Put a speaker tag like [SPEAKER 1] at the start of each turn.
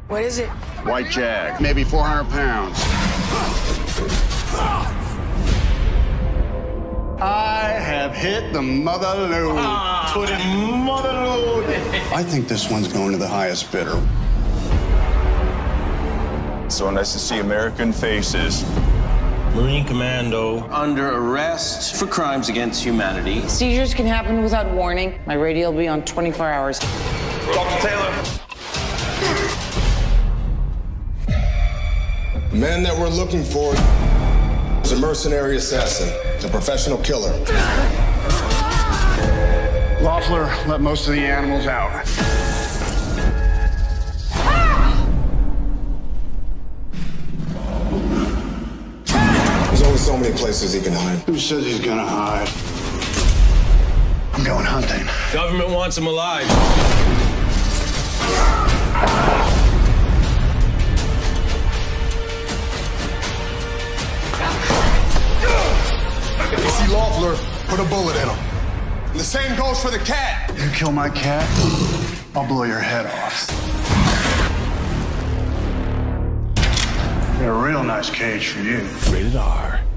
[SPEAKER 1] What is it?
[SPEAKER 2] White jag, maybe 400 pounds. I have hit the mother load.
[SPEAKER 3] Put it mother load.
[SPEAKER 2] I think this one's going to the highest bidder.
[SPEAKER 4] So nice to see American faces.
[SPEAKER 3] Marine Commando under arrest for crimes against humanity.
[SPEAKER 1] Seizures can happen without warning. My radio will be on 24 hours.
[SPEAKER 3] Dr. Taylor.
[SPEAKER 5] The man that we're looking for is a mercenary assassin, a professional killer.
[SPEAKER 2] Loeffler let most of the animals out.
[SPEAKER 5] There's only so many places he can hide.
[SPEAKER 2] Who says he's gonna hide? I'm going hunting.
[SPEAKER 3] Government wants him alive.
[SPEAKER 5] If you see Loeffler, put a bullet in him. And the same goes for the cat.
[SPEAKER 2] You kill my cat, I'll blow your head off. Got a real nice cage for you.
[SPEAKER 3] Rated R.